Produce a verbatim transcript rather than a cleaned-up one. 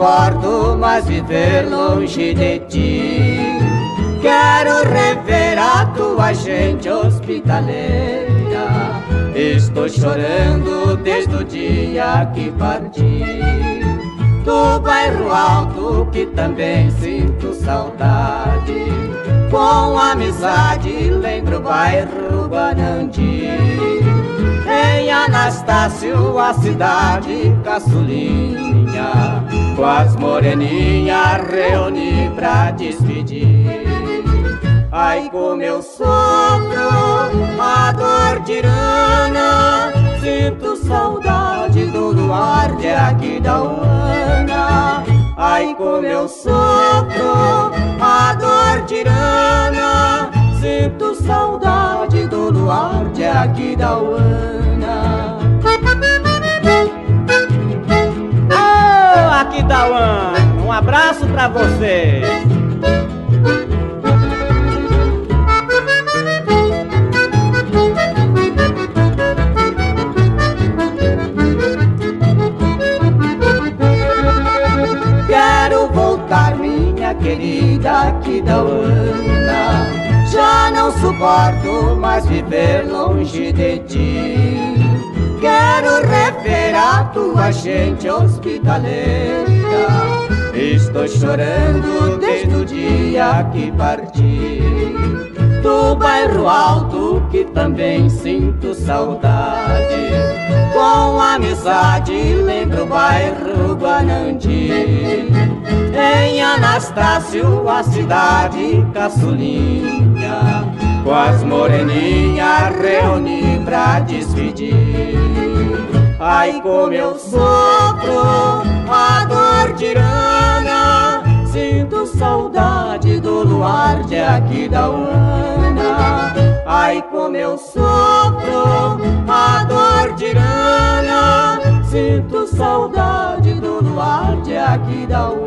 suporto mais viver longe de ti. Quero rever a tua gente hospitaleira. Estou chorando desde o dia que parti. Do bairro alto que também sinto saudade. Com amizade lembro o bairro Guarandi. Em Anastácio, a cidade caçulinha, com as moreninhas reuni pra despedir. Ai, como eu sofro a dor tirana, sinto saudade do luar de aqui da Uana. Ai, como eu sofro a dor tirana, sinto saudade do luar de aqui da Uana. Oh, aqui da Uana, um abraço pra vocês. Quero voltar, minha querida Aquidauana. Já não suporto mais viver longe de ti. Quero rever a tua gente hospitaleira. Estou chorando desde o dia que parti. Do bairro alto que também sinto saudade. Com amizade lembro o bairro Guanandi. Em Anastácio, a cidade caçulinha, com as moreninhas reuni pra despedir. Ai, como eu sofro a dor tirana, sinto saudade do luar de aqui da Uana. Ai, como eu sofro a dor tirana, sinto saudade do luar de aqui da Uana.